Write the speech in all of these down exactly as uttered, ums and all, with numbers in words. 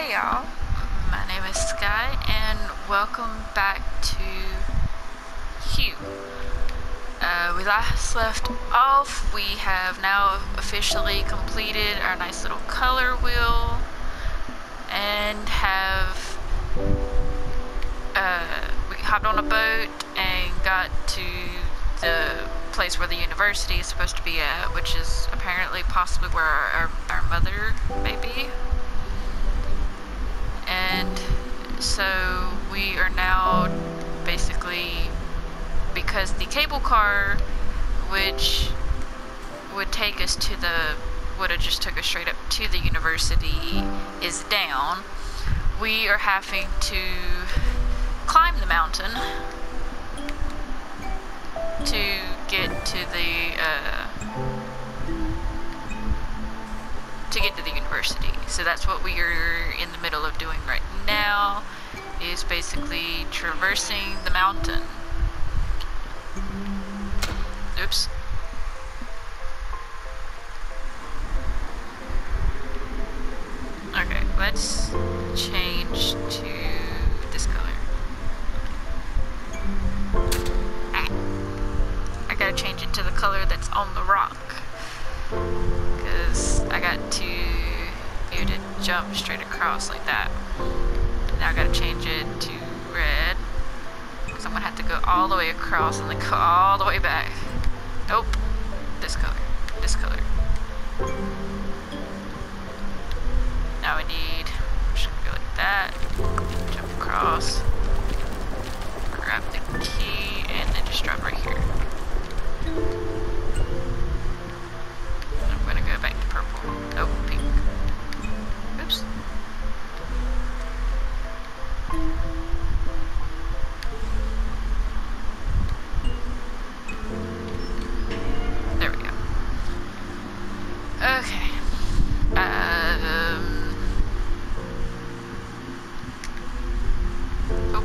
Hey y'all, my name is Sky and welcome back to Hue. Uh, we last left off, we have now officially completed our nice little color wheel and have uh, we hopped on a boat and got to the place where the university is supposed to be at, which is apparently possibly where our, our, our mother may be. And so we are now basically, because the cable car, which would take us to the, would have just took us straight up to the university, is down, we are having to climb the mountain to get to the, uh, to get to the university. So that's what we are in the middle of doing right now, is basically traversing the mountain. Oops. Okay, let's change to this color. Ah. I gotta change it to the color that's on the rock, because I got to be able to jump straight across like that. Now I gotta change it to red, because I'm gonna have to go all the way across and then go all the way back. Nope. This color. This color. Now I need, I'm just gonna go like that, jump across, grab the key, and then just drop right here. I'm gonna go back to purple. Oh, pink. Oops. There we go. Okay. Um. Oh.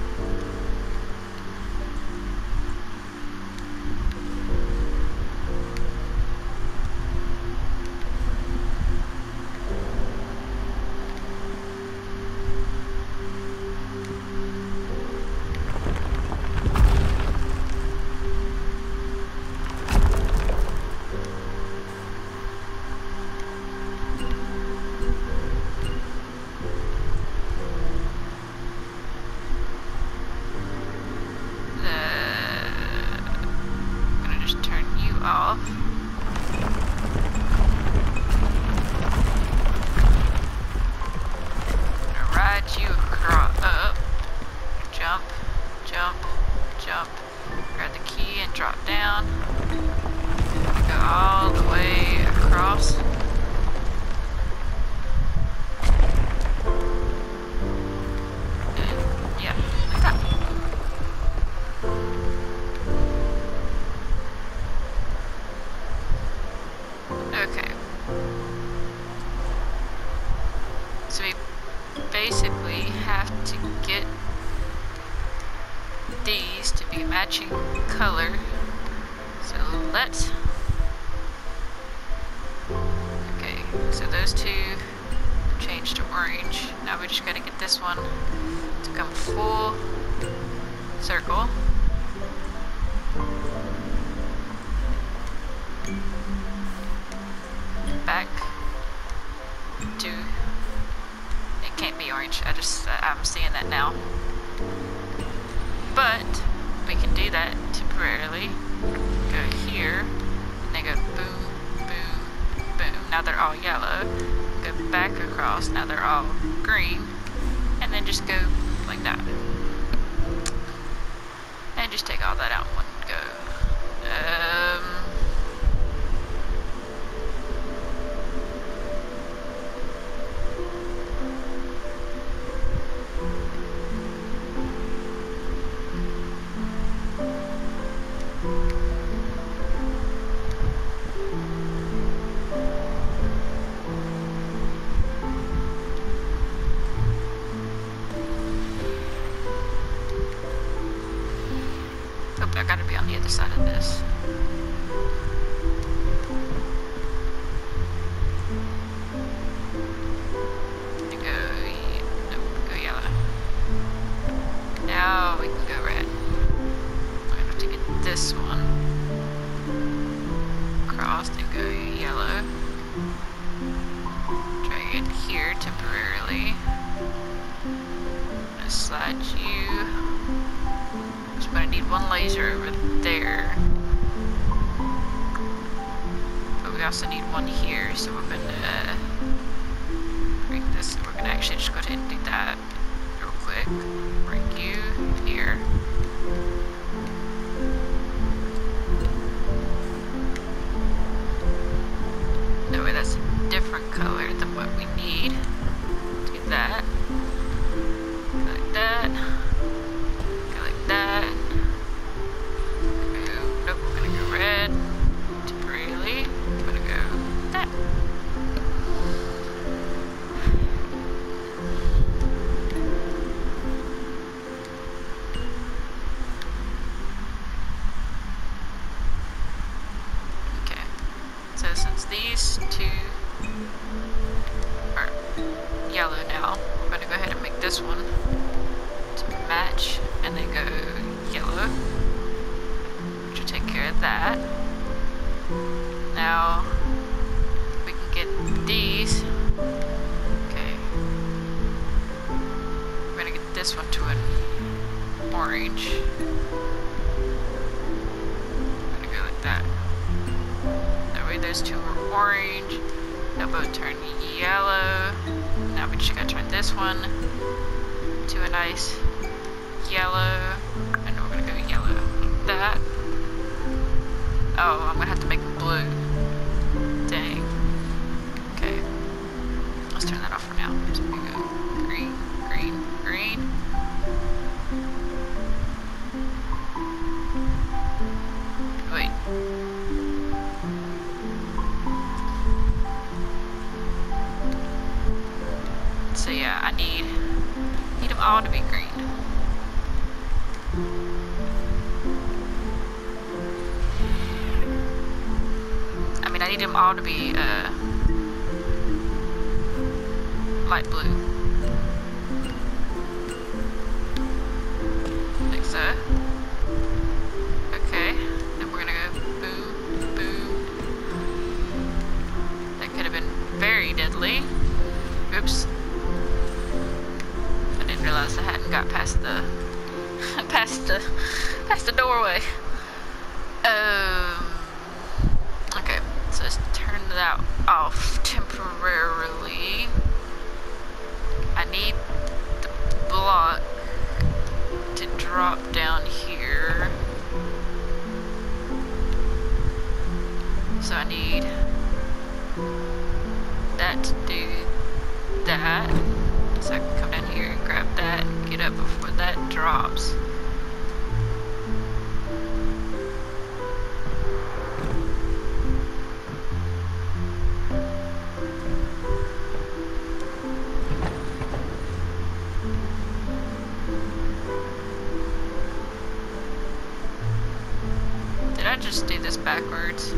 Matching color, so let's, okay, so those two changed to orange. Now we just gotta get this one to come full circle. Back to, it can't be orange, I just, I'm seeing that now. But we can do that temporarily. Go here, and they go boom, boom, boom. Now they're all yellow. Go back across, now they're all green. And then just go like that. And just take all that out in one go. Um... I gotta be on the other side of this. here temporarily. I'm gonna slide you. So I'm gonna need one laser over there. But we also need one here, so we're gonna bring this. We're gonna actually just go ahead and do that real quick. Bring you here. That way that's a different color than what we need. Do that. Go like that. Go like that. Go, nope, we're gonna go red. Temporarily. I'm gonna go that. So since these two are yellow now, we're going to go ahead and make this one to match and then go yellow, which will take care of that. Now we can get these. Okay. We're going to get this one to an orange. I'm going to go like that. Those two are orange. They'll both turn yellow. Now we just gotta turn this one to a nice yellow. And we're gonna go yellow like that. Oh, I'm gonna have to make them blue. Dang. Okay. Let's turn that off for now. So we go green, green, green. Wait. So yeah, I need need them all to be green. I mean, I need them all to be uh, light blue, like so. Okay, then we're gonna go boom, boom. That could have been very deadly. Oops. Realized I hadn't got past the past the past the doorway. Um okay, so let's turn that off temporarily. I need the block to drop down here. So I need that to do that. So I can come down here and grab that and get up before that drops. Did I just do this backwards?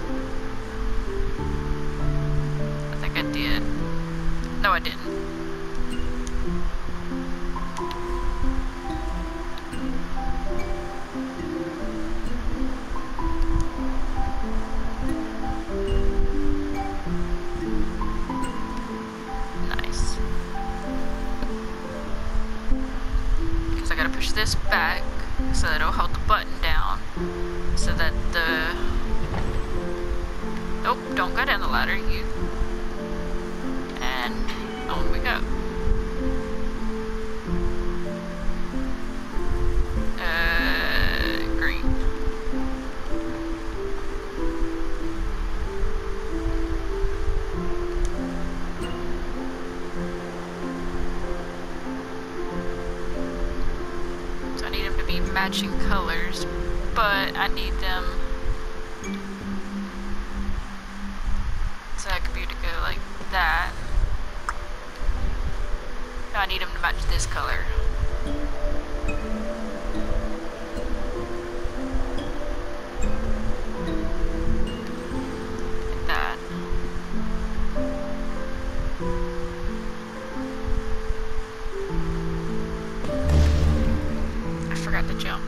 I think I did. No, I didn't. This back so that it'll hold the button down so that the nope, don't go down the ladder, you, and on we go. Uh, green. Matching colors, but I need them so that computer to go like that. No, I need them to match this color. Like that. The jump.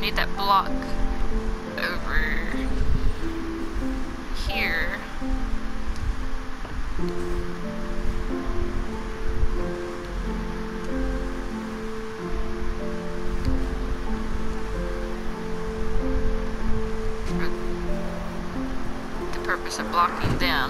need that block over here. For the purpose of blocking them.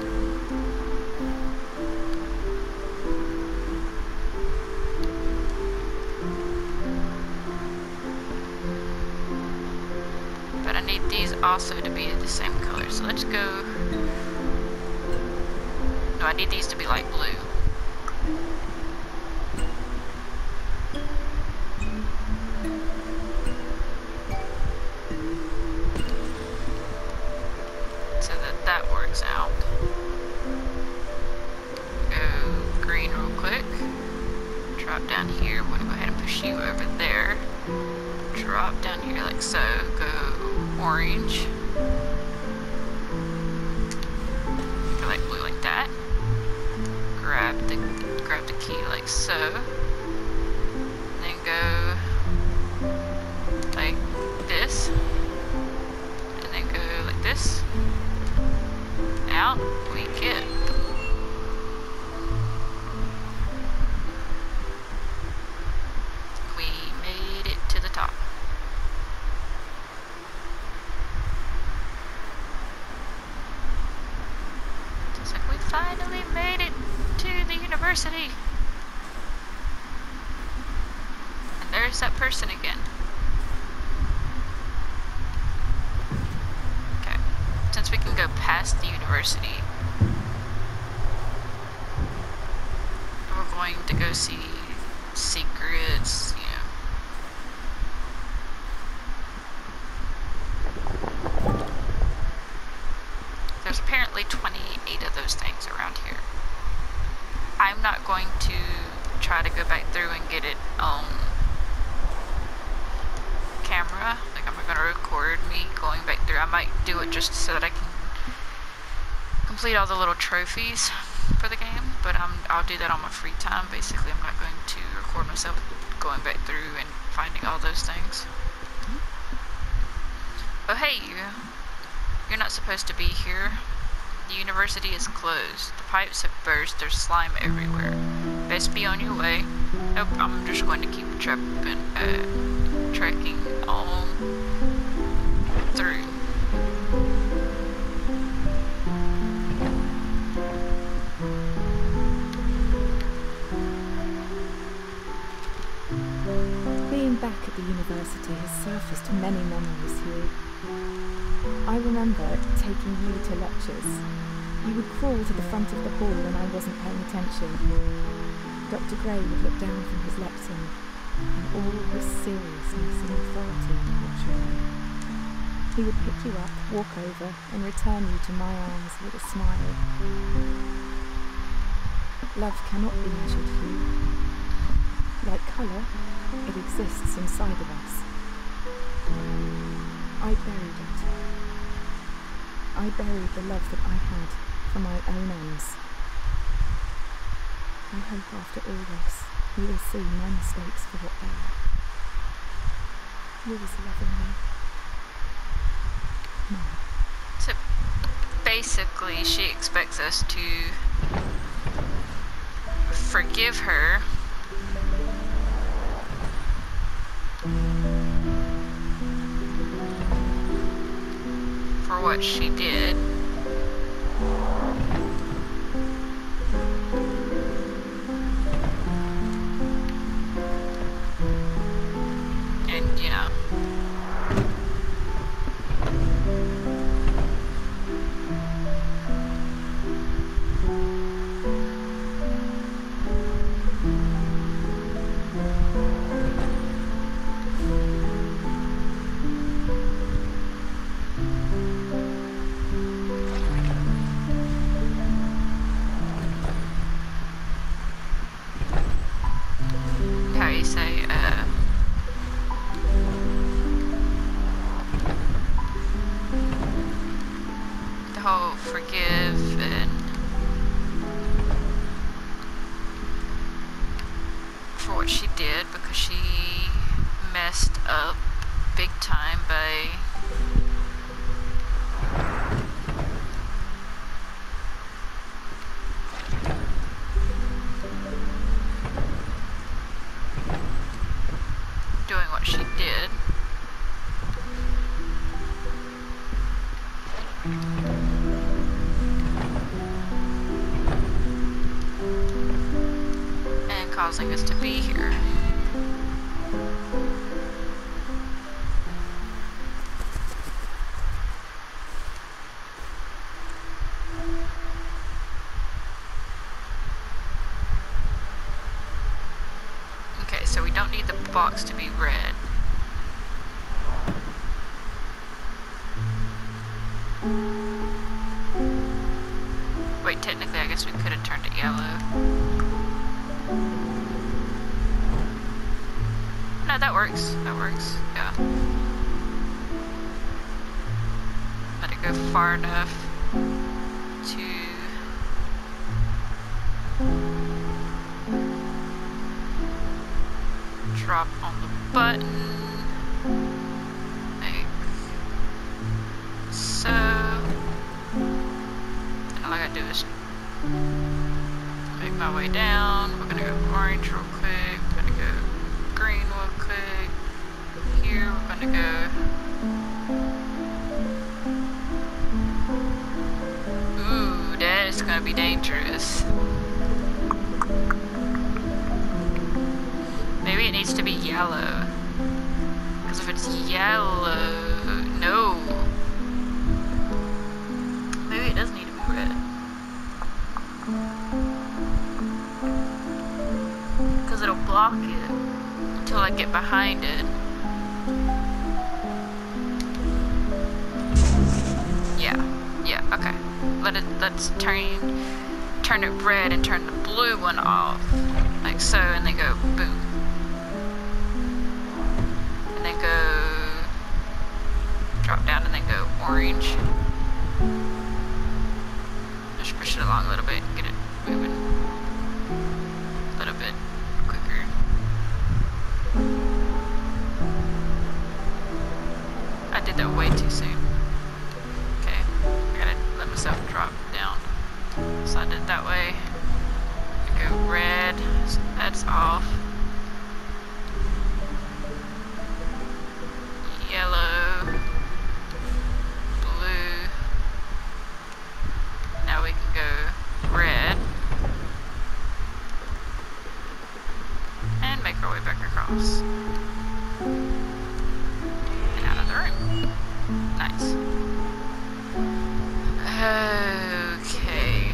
Also to be the same color, so let's go. No, I need these to be light blue. So that that works out. Go green real quick. Drop down here. I'm gonna go ahead and push you over there. Drop down here like so. Go orange. Go like blue like that. Grab the grab the key like so. And then go like this. And then go like this. Out we get. We made it to the top. Finally made it to the university. And there's that person again. Okay. Since we can go past the university, we're going to go see secrets, you know. There's apparently twenty-eight of those things around here. I'm not going to try to go back through and get it on camera. Like, I'm not going to record me going back through. I might do it just so that I can complete all the little trophies for the game, but um, I'll do that on my free time. Basically, I'm not going to record myself going back through and finding all those things. Oh, hey, you. You're not supposed to be here. The university is closed. The pipes have burst. There's slime everywhere. Best be on your way. Nope, I'm just going to keep trepping, uh, trekking on through. Being back at the university has surfaced many memories here. I remember taking you to lectures. You would crawl to the front of the hall when I wasn't paying attention. Doctor Gray would look down from his lectern, and all was seriousness and authority in your eye. He would pick you up, walk over, and return you to my arms with a smile. Love cannot be measured here. Like colour, it exists inside of us. I buried it. I buried the love that I had for my own ends. I hope after all this, you will see my mistakes for what they are. Yours lovingly, Mum. So, basically, she expects us to forgive her for what she did. And, you know, say, uh, the whole forgive and for what she did, because she messed up big time by doing what she did. And causing us to be here. Okay, so we don't need the box to be red. Wait, technically I guess we could have turned it yellow. No, that works. That works. Yeah. Let it go far enough to drop on the button. Like so. And all I gotta do is make my way down. We're gonna go orange real quick. We're gonna go green real quick. Here we're gonna go ooh, that is gonna be dangerous. Maybe it needs to be yellow. Because if it's yellow, no. Maybe it does need to be red. Because it'll block it until I get behind it. Yeah, yeah, okay. Let it, let's turn, turn it red and turn the blue one off. Like so, and then go boom. And then go, drop down and then go orange. Just push it along a little bit and get it moving a little bit quicker. I did that way too soon. Okay, I gotta let myself drop down. So I did it that way. Go red, so that's off. Yellow, blue. Now we can go red. And make our way back across. And out of the room. Nice. Okay.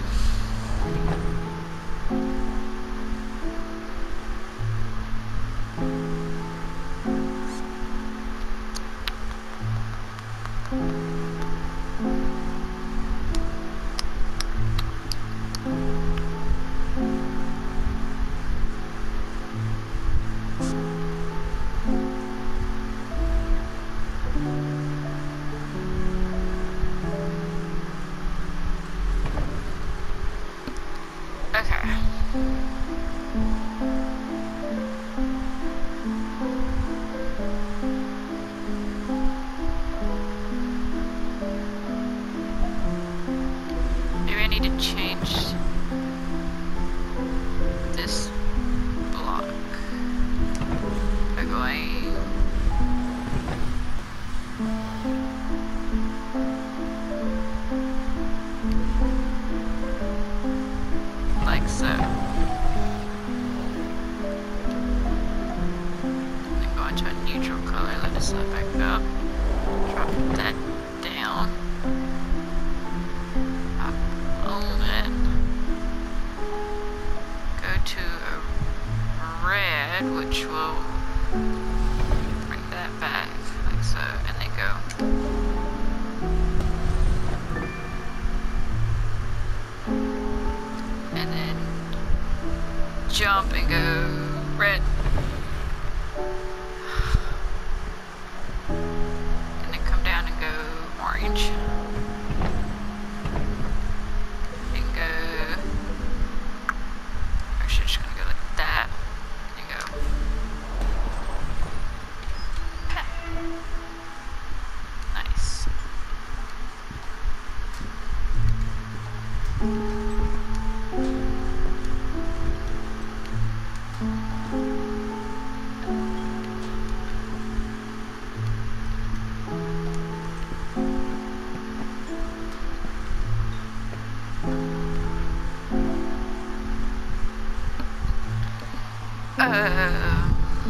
Jump and go red. And then come down and go orange. And go... Actually, just gonna go like that. And go... Okay. Uh,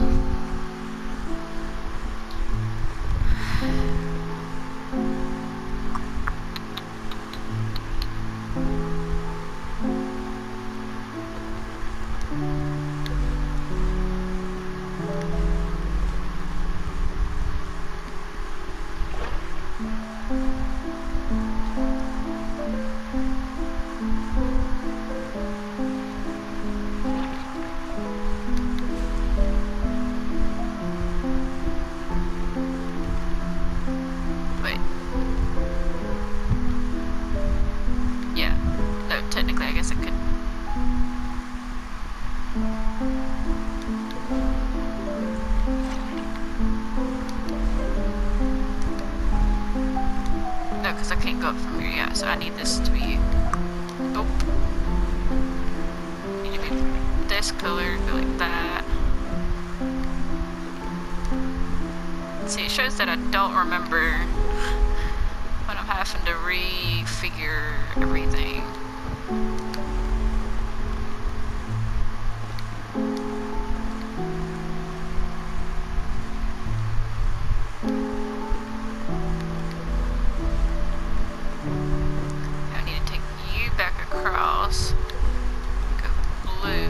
wait. Yeah. No, technically I guess I could. No, because I can't go up from here yet, so I need this to be. Oh. Need to be this color, go like that. See, it shows that I don't remember when I'm having to refigure everything. I need to take you back across. Go blue.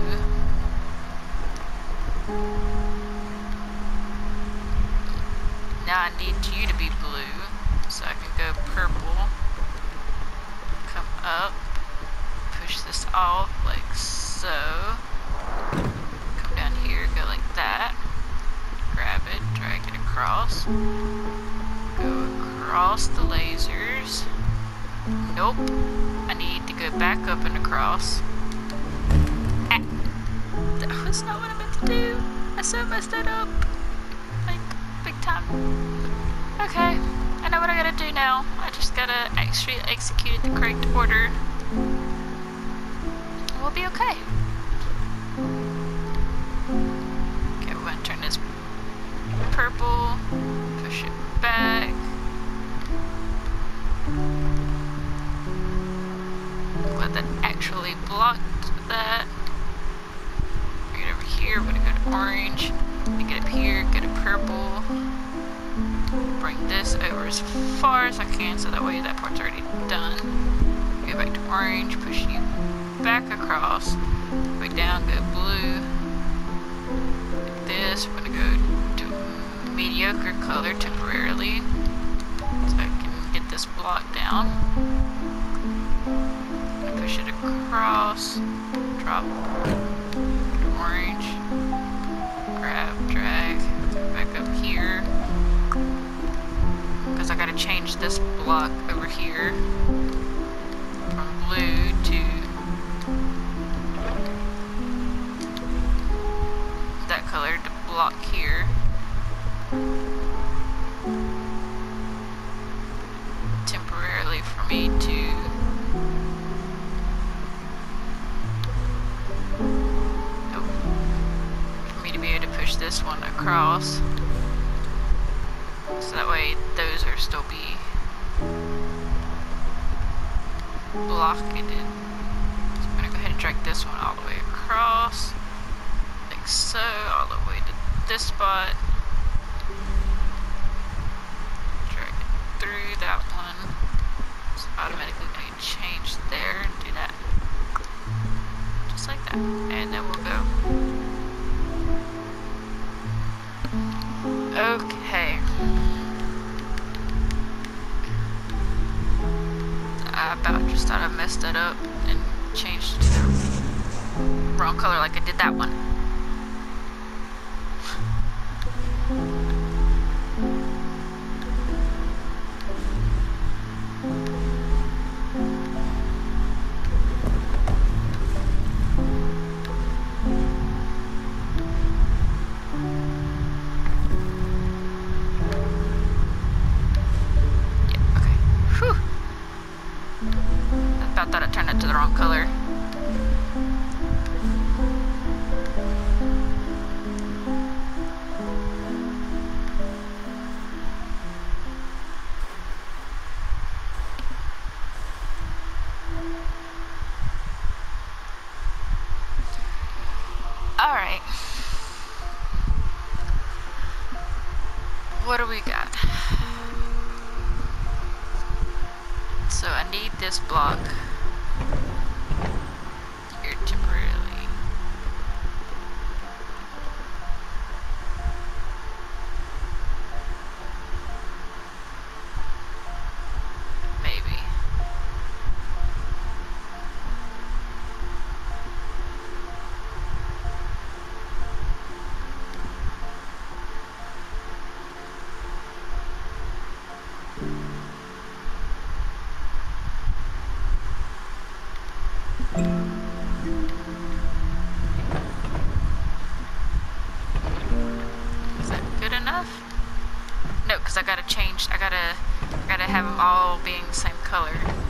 Now I need you to be blue, so I can go purple. Come up, push this off like so. Come down here, go like that. Grab it, drag it across. Go across the lasers. Nope. I need to go back up and across. Ah. That was not what I meant to do. I so messed that up. Like, big time. Okay, I know what I gotta do now. I just gotta actually execute it the correct order. We'll be okay. Okay, we're gonna turn this purple, push it back. Let that actually block that. Bring it over here, we're gonna go to orange. Get up here, go to purple. Bring this over as far as I can so that way that part's already done. Go back to orange, push you back across. Back down, go blue. Like this, we're gonna go to mediocre color temporarily. So I can get this block down. Push it across. Drop. Orange. Grab, drag, back up here. Because I gotta change this block over here from blue to that color to block here. Temporarily for me to this one across, so that way those are still be blocketed. So I'm gonna go ahead and drag this one all the way across, like so, all the way to this spot. Drag it through that one. It's automatically going to change there and do that, just like that, and then we'll go. Okay. I about just thought I messed that up and changed it to the wrong color like I did that one. To the wrong color. what do we got? So I need this block here temporarily. Maybe. Is that good enough? No, because I gotta change. I gotta, I gotta have them all being the same color.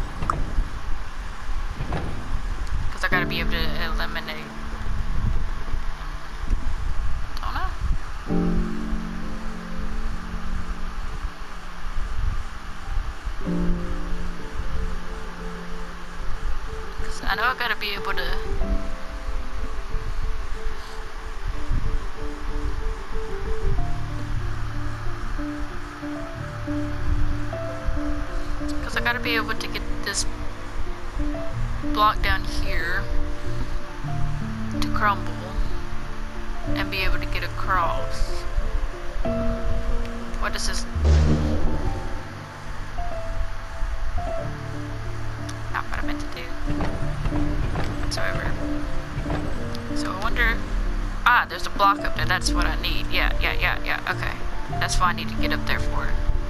Because I gotta be able to eliminate. Don't know. Because I know I gotta be able to. I gotta be able to get this block down here to crumble and be able to get across. What is this? Not what I meant to do whatsoever. So I wonder. Ah, there's a block up there. That's what I need. Yeah, yeah, yeah, yeah. Okay. That's what I need to get up there for.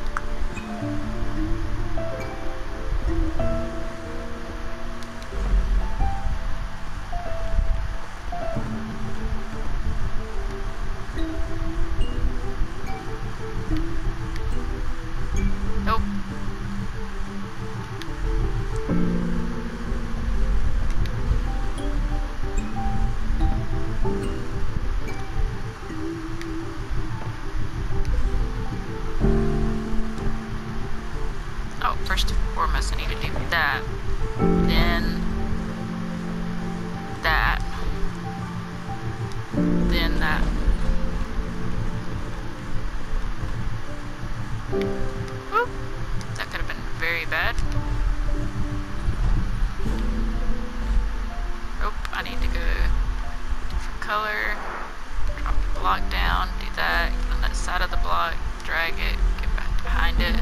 Nope. Oh, first and foremost, I need to do that. Then that. Then that. Whoop. That could have been very bad. Nope, I need to go different color. Drop the block down, do that, get on that side of the block, drag it, get back behind it.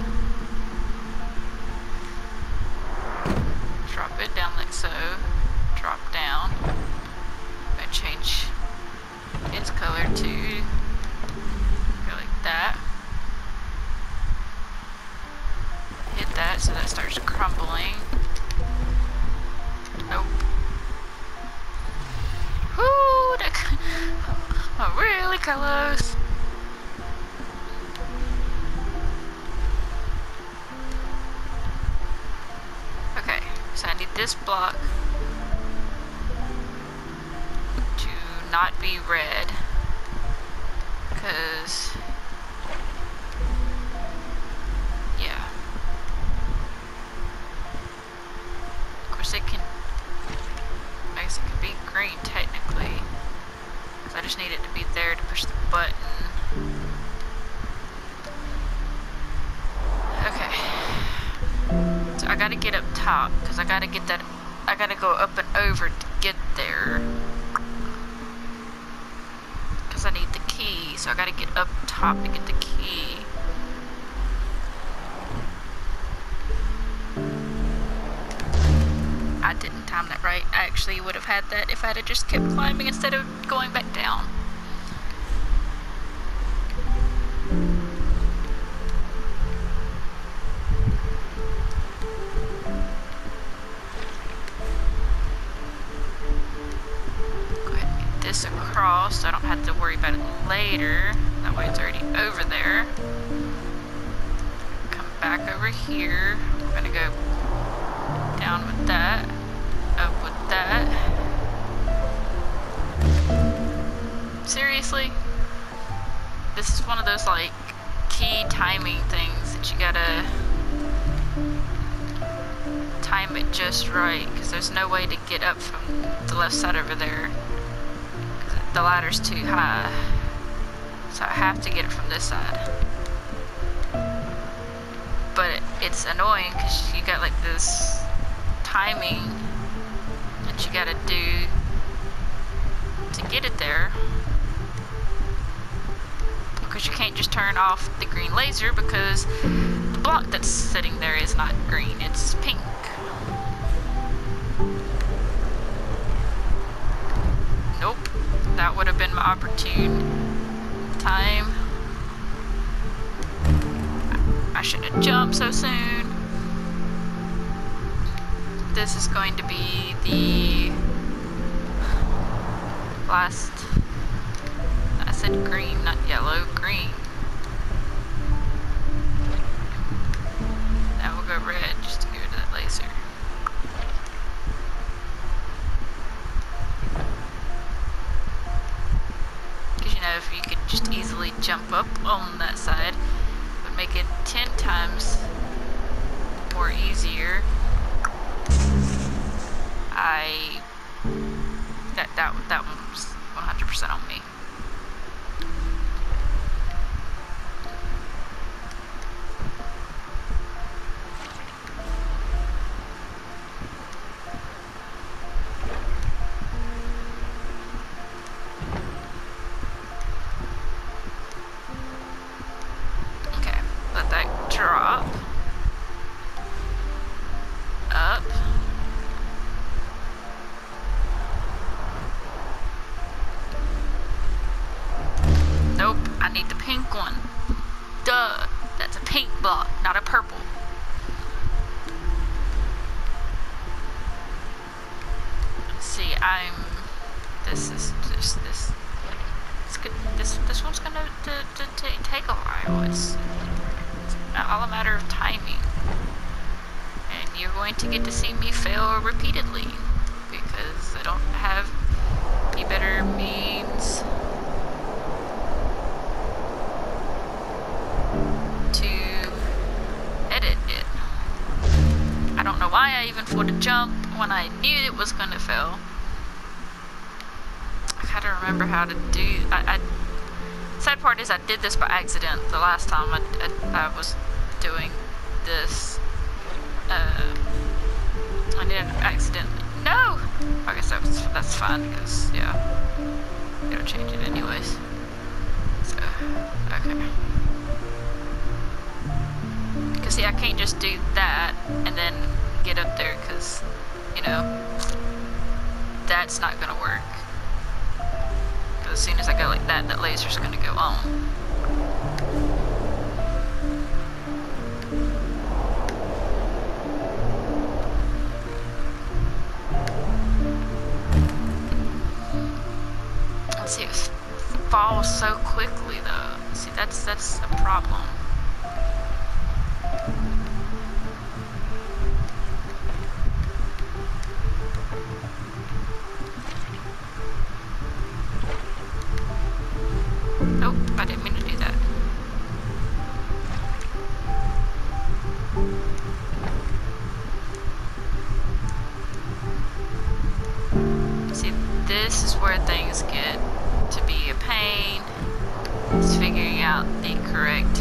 Drop it down like so. Drop down. I'm gonna change its color to go like that. Hit that so that starts crumbling. Nope. Whoo! That oh, really close. Okay, so I need this block to not be red, because yeah, of course it can, I guess it could be green technically, because I just need it to be there to push the button. Okay, so I gotta get up top, because I gotta get that, I gotta go up and over to get there. I need the key, so I gotta get up top to get the key. I didn't time that right. I actually would have had that if I had just kept climbing instead of going back down. Across, so I don't have to worry about it later. That way it's already over there. Come back over here. I'm gonna go down with that, up with that. Seriously? This is one of those like key timing things that you gotta time it just right, because there's no way to get up from the left side over there. The ladder's too high, so I have to get it from this side. but it's annoying because you got like this timing that you gotta do to get it there, because you can't just turn off the green laser because the block that's sitting there is not green, it's pink. Nope, that would have been my opportune time. I should have jumped so soon. This is going to be the last, I said green, not yellow, green. Now we'll go red just to go to that laser. Because you know, if you could just easily jump up on that side, it would make it ten times more easier. I, that, that, that one was one hundred percent on me. Okay, let that drop. Up. Nope, I need the pink one. Duh, that's a pink block, not a purple. See, I'm. This is just this. It's good. This this one's gonna to, to, to take a while. It's, it's all a matter of timing, and you're going to get to see me fail repeatedly because I don't have any better means to edit it. I don't know why I even pulled a jump when I knew it was gonna fail. I gotta remember how to do. I, I sad part is I did this by accident the last time I, I, I was doing this. Uh, I did it accidentally. No, I guess that was, that's fine because yeah, I gotta change it anyways. So okay. Because see, I can't just do that and then get up there because, you know, that's not going to work. Because as soon as I go like that, that laser's going to go on. Let's see, it falls so quickly though. See, that's, that's a problem. Nope, I didn't mean to do that. See, this is where things get to be a pain. It's figuring out the correct.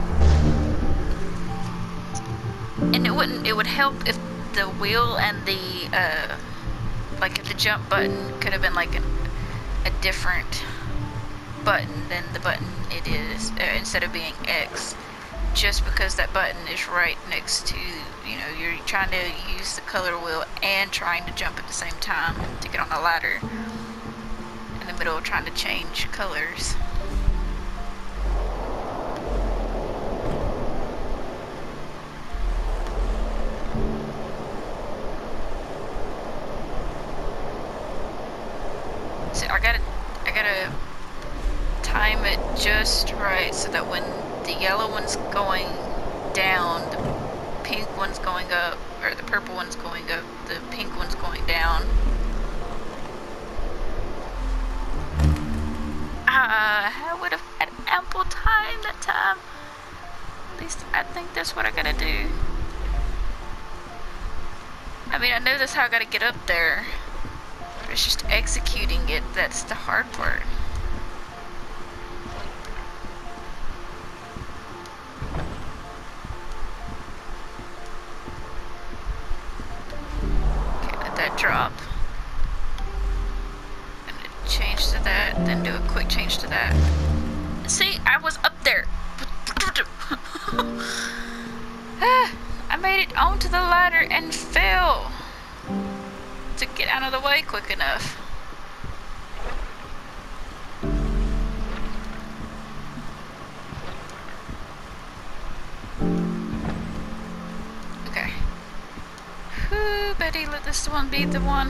And it wouldn't, it would help if the wheel and the, uh, like if the jump button could have been like an, a different button than the button it is, uh, instead of being X, just because that button is right next to, you know, you're trying to use the color wheel and trying to jump at the same time to get on the ladder in the middle of trying to change colors. So I gotta, I gotta time it just right so that when the yellow one's going down, the pink one's going up, or the purple one's going up, the pink one's going down. Uh, I would have had ample time that time. At least I think that's what I gotta do. I mean, I know that's how I gotta get up there. But it's just executing it that's the hard part. drop. And change to that, then do a quick change to that. See, I was up there. I made it onto the ladder and fell to get out of the way quick enough. Okay. Whew, Betty, let this one be the one.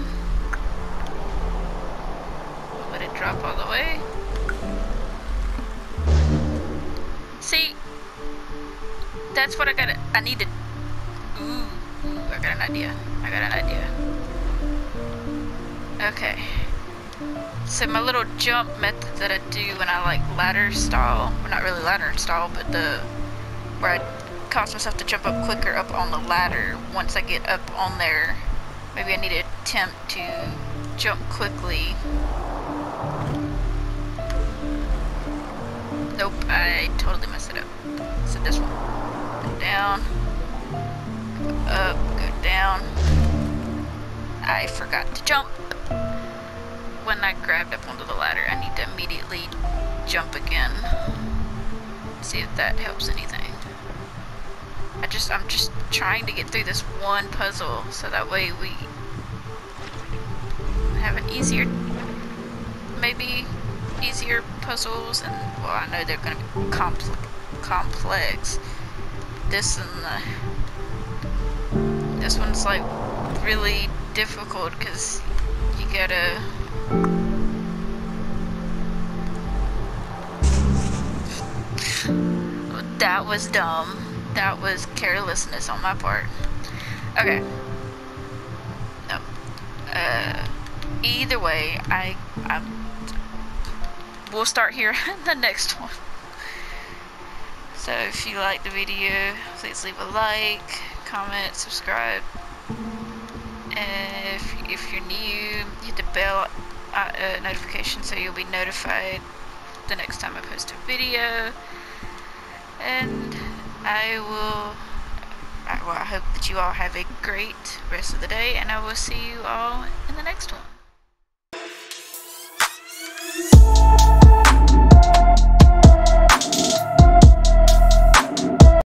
Let it drop all the way. See, that's what I gotta, I need to, ooh, ooh, I got an idea, I got an idea. Okay, so my little jump method that I do when I like ladder style, well not really ladder style, but the, where I cause myself to jump up quicker up on the ladder, once I get up on there, maybe I need to attempt to jump quickly. Nope, I totally messed it up. So this one. Go down. Go up, go down. I forgot to jump. When I grabbed up onto the ladder, I need to immediately jump again. See if that helps anything. I just, I'm just trying to get through this one puzzle so that way we have an easier, maybe easier puzzles, and well, I know they're gonna be compl complex. This and the this one's like really difficult because you gotta that was dumb. That was carelessness on my part. Okay. No. Uh, either way, I I'm. We'll start here in the next one. So if you like the video, please leave a like, comment, subscribe. And if, if you're new, hit the bell uh, uh, notification so you'll be notified the next time I post a video. And I will, I, well, I hope that you all have a great rest of the day, and I will see you all in the next one.